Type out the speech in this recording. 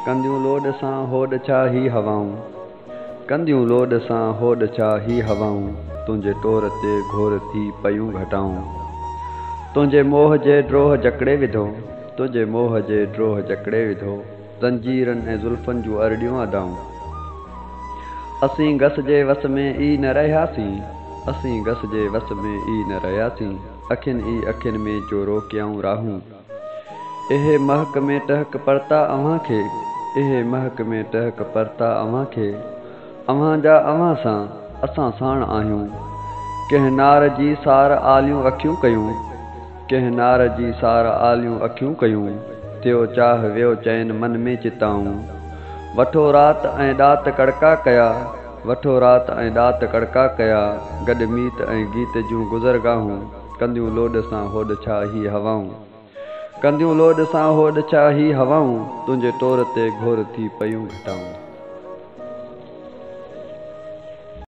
कंदियूं लोड सां होॾ छा ही हवाऊं, कंदियूं लोड सां होॾ छा ही हवाऊं, तुंहिंजे तौर ते घोर थी पयूं घटाऊं। तुंहिंजे मोह जे ड्रोह जकड़े विधो, तुंहिंजे मोह जे ड्रोह जकड़े विधो, ज़ंजीरनि ऐं ज़ुल्फ़नि जूं अरड़ियूं अदाऊं। असीं गस जे वस में ई न रहियासीं, असीं गस जे वस में ई न रहियासीं, अखियुनि ई अखियुनि में जो रोकियाऊं राहूं। इहे महक में टहक परता अव्हां खे, इहे महक में टहक परता अव्हां खे, अव्हां जा अव्हां सां असां साण आहियूं। कंहिं नार जी सार आलियूं अखियूं कयूं, कंहिं नार जी सार आलियूं अखियूं कयूं, थियो चाह वियो चैन मन में चिताऊं। वठो राति ऐं ॾात कड़का कया, वठो राति ऐं ॾात कड़का कया, गॾु मीत ऐं गीत जूं गुज़रगाहूं, कंदियूं लोड सां होॾ छा ही हवाऊं, कंदियूं लोड सां होॾ छा ही हवाऊं, तुंहिंजे तौर ते घोर थी पयूं घटाऊं।